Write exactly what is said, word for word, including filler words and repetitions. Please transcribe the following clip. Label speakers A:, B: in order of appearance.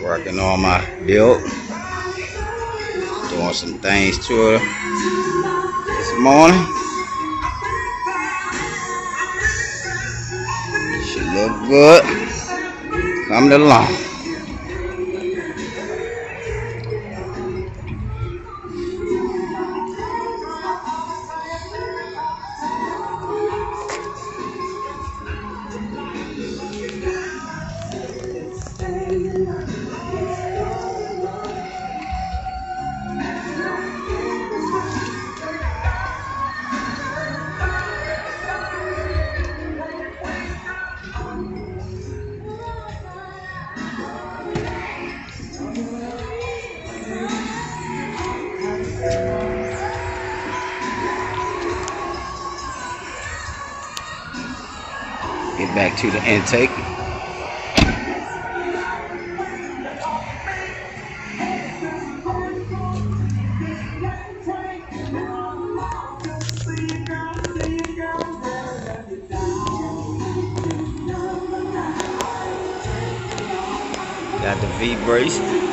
A: Working on my build, doing some things to it this morning. She look good. Coming along. Get back to the intake. Got the V brace.